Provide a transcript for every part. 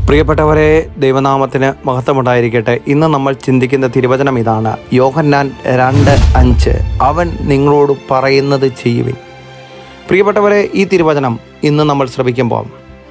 പ്രിയപ്പെട്ടവരെ, ദൈവനാമത്തിന് മഹത്വമുണ്ടായിരിക്കട്ടെ. ഇന്ന് നമ്മൾ ചിന്തിക്കുന്ന തിരുവചനം ഇതാണ്. യോഹന്നാൻ 2:5 അവൻ നിങ്ങളോട് പറയുന്നത് ചെയ്യുവിൻ. പ്രിയപ്പെട്ടവരെ, ഈ തിരുവചനം ഇന്ന് നമ്മൾ ശ്രമിക്കുമ്പോൾ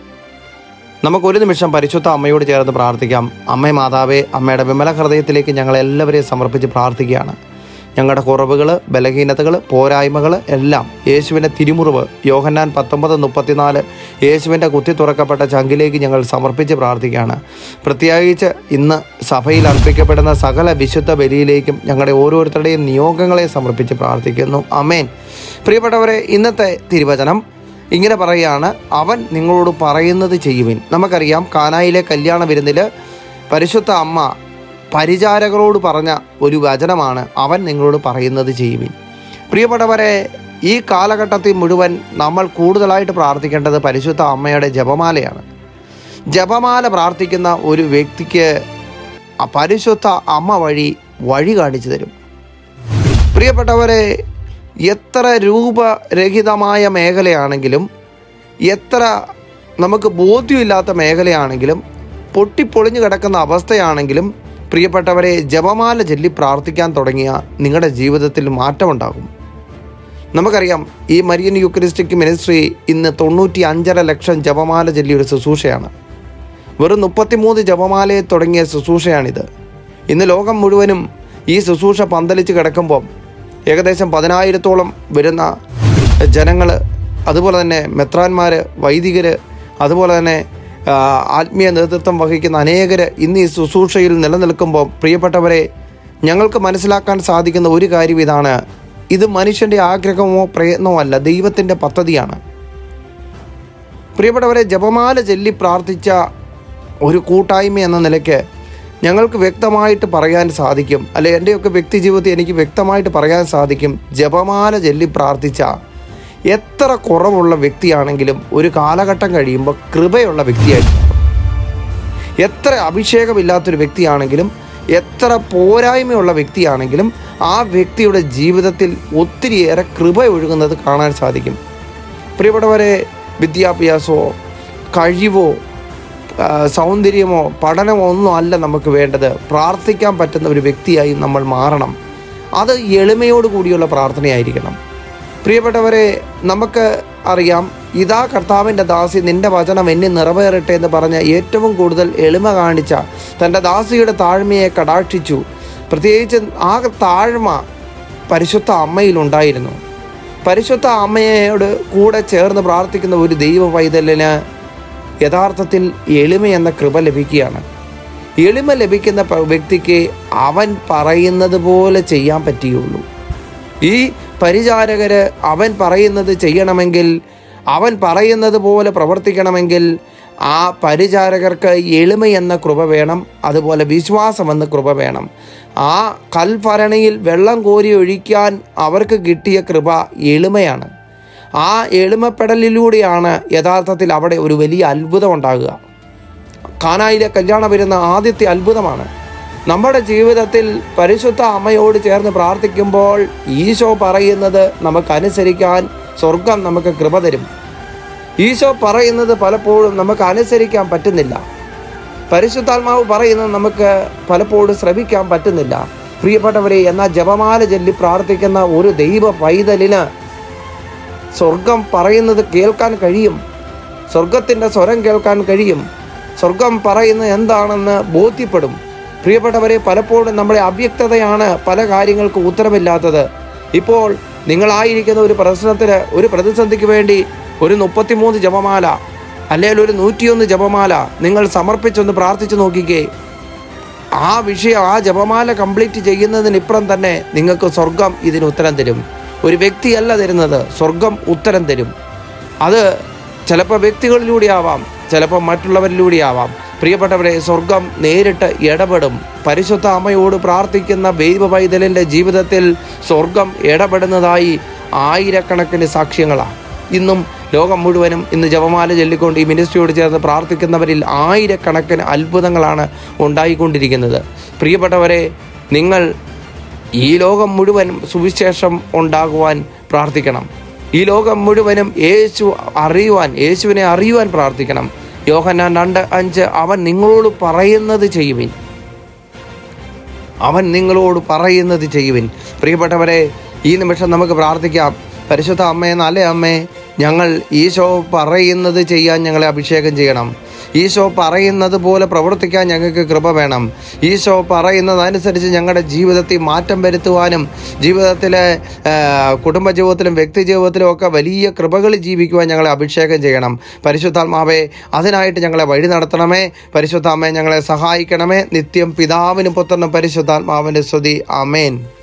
നമുക്കൊരു നിമിഷം പരിശുദ്ധ അമ്മയോട് ചേർന്ന് പ്രാർത്ഥിക്കാം. അമ്മേ മാതാവേ, അമ്മയുടെ വിമല ഹൃദയത്തിലേക്ക് ഞങ്ങളെല്ലാവരെയും സമർപ്പിച്ച് പ്രാർത്ഥിക്കുകയാണ്. ഞങ്ങളുടെ കുറവുകൾ, ബലഹീനതകൾ, പോരായ്മകൾ എല്ലാം യേശുവിൻ്റെ തിരുമുറിവ് യോഹന്നാൻ 19:34 യേശുവിൻ്റെ കുത്തി തുറക്കപ്പെട്ട ചങ്കിലേക്ക് ഞങ്ങൾ സമർപ്പിച്ച് പ്രാർത്ഥിക്കുകയാണ്. പ്രത്യേകിച്ച് ഇന്ന് സഭയിൽ അർപ്പിക്കപ്പെടുന്ന സകല വിശുദ്ധ ബലിയിലേക്കും ഞങ്ങളുടെ ഓരോരുത്തരുടെയും നിയോഗങ്ങളെ സമർപ്പിച്ച് പ്രാർത്ഥിക്കുന്നു. ആമേൻ. പ്രിയപ്പെട്ടവരെ, ഇന്നത്തെ തിരുവചനം ഇങ്ങനെ പറയുകയാണ്, അവൻ നിങ്ങളോട് പറയുന്നത് ചെയ്യുവിൻ. നമുക്കറിയാം, കാനായിലെ കല്യാണ വിരുന്നിൽ പരിശുദ്ധ അമ്മ പരിചാരകരോട് പറഞ്ഞ ഒരു വചനമാണ്, അവൻ നിങ്ങളോട് പറയുന്നത് ചെയ്യുവിൻ. പ്രിയപ്പെട്ടവരെ, ഈ കാലഘട്ടത്തിൽ മുഴുവൻ നമ്മൾ കൂടുതലായിട്ട് പ്രാർത്ഥിക്കേണ്ടത് പരിശുദ്ധ അമ്മയുടെ ജപമാലയാണ്. ജപമാല പ്രാർത്ഥിക്കുന്ന ഒരു വ്യക്തിക്ക് ആ പരിശുദ്ധ അമ്മ വഴി കാണിച്ചു തരും. പ്രിയപ്പെട്ടവരെ, എത്ര രൂപരഹിതമായ മേഖലയാണെങ്കിലും, എത്ര നമുക്ക് ബോധ്യമില്ലാത്ത മേഖലയാണെങ്കിലും, പൊട്ടിപ്പൊളിഞ്ഞു കിടക്കുന്ന അവസ്ഥയാണെങ്കിലും, പ്രിയപ്പെട്ടവരെ, ജപമാല ചൊല്ലി പ്രാർത്ഥിക്കാൻ തുടങ്ങിയ നിങ്ങളുടെ ജീവിതത്തിൽ മാറ്റമുണ്ടാകും. നമുക്കറിയാം, ഈ മരിയൻ യൂക്കറിസ്റ്റിക് മിനിസ്ട്രി ഇന്ന് 95.5 ലക്ഷം ജപമാല ചൊല്ലിയൊരു ശുശ്രൂഷയാണ്. വെറും 33 ജപമാലയെ തുടങ്ങിയ ശുശ്രൂഷയാണിത്. ഇന്ന് ലോകം മുഴുവനും ഈ ശുശ്രൂഷ പന്തലിച്ച് കിടക്കുമ്പോൾ ഏകദേശം 10,000-ഓളം വരുന്ന ജനങ്ങൾ, അതുപോലെ തന്നെ മെത്രാന്മാർ, വൈദികർ, അതുപോലെ തന്നെ ആത്മീയ നേതൃത്വം വഹിക്കുന്ന അനേകർ ഇന്ന് ഈ ശുശ്രൂഷയിൽ നിലനിൽക്കുമ്പോൾ, പ്രിയപ്പെട്ടവരെ, ഞങ്ങൾക്ക് മനസ്സിലാക്കാൻ സാധിക്കുന്ന ഒരു കാര്യം ഇതാണ്: ഇത് മനുഷ്യൻ്റെ ആഗ്രഹമോ പ്രയത്നമോ അല്ല, ദൈവത്തിൻ്റെ പദ്ധതിയാണ്. പ്രിയപ്പെട്ടവരെ, ജപമാല ചൊല്ലി പ്രാർത്ഥിച്ച ഒരു കൂട്ടായ്മ എന്ന നിലയ്ക്ക് ഞങ്ങൾക്ക് വ്യക്തമായിട്ട് പറയാൻ സാധിക്കും, അല്ലെ എൻ്റെയൊക്കെ വ്യക്തി ജീവിതത്തിൽ എനിക്ക് വ്യക്തമായിട്ട് പറയാൻ സാധിക്കും, ജപമാല ചൊല്ലി പ്രാർത്ഥിച്ച എത്ര കുറവുള്ള വ്യക്തിയാണെങ്കിലും ഒരു കാലഘട്ടം കഴിയുമ്പോൾ കൃപയുള്ള വ്യക്തിയായിരിക്കും. എത്ര അഭിഷേകമില്ലാത്തൊരു വ്യക്തിയാണെങ്കിലും, എത്ര പോരായ്മയുള്ള വ്യക്തിയാണെങ്കിലും, ആ വ്യക്തിയുടെ ജീവിതത്തിൽ ഒത്തിരിയേറെ കൃപ ഒഴുകുന്നത് കാണാൻ സാധിക്കും. പ്രിയപ്പെട്ടവരെ, വിദ്യാഭ്യാസമോ കഴിവോ സൗന്ദര്യമോ പഠനമോ ഒന്നും അല്ല നമുക്ക് വേണ്ടത്. പ്രാർത്ഥിക്കാൻ പറ്റുന്ന ഒരു വ്യക്തിയായി നമ്മൾ മാറണം. അത് എളിമയോട് കൂടിയുള്ള പ്രാർത്ഥനയായിരിക്കണം. പ്രിയപ്പെട്ടവരെ, നമുക്ക് അറിയാം, ഇതാ കർത്താവിൻ്റെ ദാസി, നിൻ്റെ വചനം എന്നിൽ നിറവേറട്ടെ എന്ന് പറഞ്ഞ ഏറ്റവും കൂടുതൽ എളിമ കാണിച്ച തൻ്റെ ദാസിയുടെ താഴ്മയെ കടാക്ഷിച്ചു. പ്രത്യേകിച്ച് ആ താഴ്മ പരിശുദ്ധ അമ്മയിലുണ്ടായിരുന്നു. പരിശുദ്ധ അമ്മയോട് കൂടെ ചേർന്ന് പ്രാർത്ഥിക്കുന്ന ഒരു ദൈവ പൈതലിന് യഥാർത്ഥത്തിൽ എളിമ എന്ന കൃപ ലഭിക്കുകയാണ്. എളിമ ലഭിക്കുന്ന വ്യക്തിക്ക് അവൻ പറയുന്നത് പോലെ ചെയ്യാൻ പറ്റുകയുള്ളൂ. ഈ പരിചാരകർ അവൻ പറയുന്നത് ചെയ്യണമെങ്കിൽ, അവൻ പറയുന്നത് പോലെ പ്രവർത്തിക്കണമെങ്കിൽ ആ പരിചാരകർക്ക് എളിമ എന്ന കൃപ വേണം, അതുപോലെ വിശ്വാസമെന്ന കൃപ വേണം. ആ കൽഭരണിയിൽ വെള്ളം കോരി ഒഴിക്കാൻ അവർക്ക് കിട്ടിയ കൃപ എളിമയാണ്. ആ എളിമപ്പെടലിലൂടെയാണ് യഥാർത്ഥത്തിൽ അവിടെ ഒരു വലിയ അത്ഭുതം ഉണ്ടാകുക. കാനായിലെ കല്യാണം വരുന്ന ആദ്യത്തെ അത്ഭുതമാണ്. നമ്മുടെ ജീവിതത്തിൽ പരിശുദ്ധ അമ്മയോട് ചേർന്ന് പ്രാർത്ഥിക്കുമ്പോൾ ഈശോ പറയുന്നത് നമുക്കനുസരിക്കാൻ സ്വർഗം നമുക്ക് കൃപ തരും. ഈശോ പറയുന്നത് പലപ്പോഴും നമുക്ക് അനുസരിക്കാൻ പറ്റുന്നില്ല. പരിശുദ്ധാത്മാവ് പറയുന്നത് നമുക്ക് പലപ്പോഴും ശ്രവിക്കാൻ പറ്റുന്നില്ല. പ്രിയപ്പെട്ടവരെ, എന്നാൽ ജപമാല ചൊല്ലി പ്രാർത്ഥിക്കുന്ന ഒരു ദൈവ പൈതലിന് സ്വർഗം പറയുന്നത് കേൾക്കാൻ കഴിയും. സ്വർഗത്തിൻ്റെ സ്വരം കേൾക്കാൻ കഴിയും. സ്വർഗം പറയുന്നത് എന്താണെന്ന് ബോധ്യപ്പെടും. പ്രിയപ്പെട്ടവരെ, പലപ്പോഴും നമ്മുടെ അവ്യക്തതയാണ് പല കാര്യങ്ങൾക്ക് ഉത്തരമില്ലാത്തത്. ഇപ്പോൾ നിങ്ങളായിരിക്കുന്ന ഒരു പ്രശ്നത്തിന്, ഒരു പ്രതിസന്ധിക്ക് വേണ്ടി ഒരു 33 ജപമാല അല്ലെങ്കിൽ ഒരു 101 ജപമാല നിങ്ങൾ സമർപ്പിച്ചൊന്ന് പ്രാർത്ഥിച്ചു നോക്കിക്കേ. ആ വിഷയം, ആ ജപമാല കംപ്ലീറ്റ് ചെയ്യുന്നതിനിപ്പുറം തന്നെ നിങ്ങൾക്ക് സ്വർഗം ഇതിന് ഉത്തരം തരും. ഒരു വ്യക്തിയല്ല തരുന്നത്, സ്വർഗം ഉത്തരം തരും. അത് ചിലപ്പോൾ വ്യക്തികളിലൂടെ ആവാം, ചിലപ്പോൾ മറ്റുള്ളവരിലൂടെ ആവാം. പ്രിയപ്പെട്ടവരെ, സ്വർഗം നേരിട്ട് ഇടപെടും. പരിശുദ്ധ അമ്മയോട് പ്രാർത്ഥിക്കുന്ന ദൈവ പൈതലിൻ്റെ ജീവിതത്തിൽ സ്വർഗം ഇടപെടുന്നതായി ആയിരക്കണക്കിന് സാക്ഷ്യങ്ങളാണ്. ഇന്നും ലോകം മുഴുവനും ഇന്ന് ജപമാല ചൊല്ലിക്കൊണ്ട് ഈ മിനിസ്ട്രിയോട് ചേർന്ന് പ്രാർത്ഥിക്കുന്നവരിൽ ആയിരക്കണക്കിന് അത്ഭുതങ്ങളാണ് ഉണ്ടായിക്കൊണ്ടിരിക്കുന്നത്. പ്രിയപ്പെട്ടവരെ, നിങ്ങൾ ഈ ലോകം മുഴുവനും സുവിശേഷം ഉണ്ടാകുവാൻ പ്രാർത്ഥിക്കണം. ഈ ലോകം മുഴുവനും യേശുവിനെ അറിയുവാൻ പ്രാർത്ഥിക്കണം. യോഹന്നാൻ 2:5 അവൻ നിങ്ങളോട് പറയുന്നത് ചെയ്യുവിൻ. അവൻ നിങ്ങളോട് പറയുന്നത് ചെയ്യുവിൻ. പ്രിയപ്പെട്ടവരെ, ഈ നിമിഷം നമുക്ക് പ്രാർത്ഥിക്കാം. പരിശുദ്ധ അമ്മേ, നല്ല അമ്മേ, ഞങ്ങൾ ഈശോ പറയുന്നത് ചെയ്യാൻ ഞങ്ങളെ അഭിഷേകം ചെയ്യണം. ഈശോ പറയുന്നത് പോലെ പ്രവർത്തിക്കാൻ ഞങ്ങൾക്ക് കൃപ വേണം. ഈശോ പറയുന്നതനുസരിച്ച് ഞങ്ങളുടെ ജീവിതത്തിൽ മാറ്റം വരുത്തുവാനും ജീവിതത്തിലെ കുടുംബജീവിതത്തിലും വ്യക്തി ജീവിതത്തിലും ഒക്കെ വലിയ കൃപകൾ ജീവിക്കുവാൻ ഞങ്ങളെ അഭിഷേകം ചെയ്യണം. പരിശുദ്ധാത്മാവേ, അതിനായിട്ട് ഞങ്ങളെ വഴി നടത്തണമേ. പരിശുദ്ധാമ്മേ, ഞങ്ങളെ സഹായിക്കണമേ. നിത്യം പിതാവിനും പുത്രനും പരിശുദ്ധാത്മാവിൻ്റെ സ്തുതി. ആമേൻ.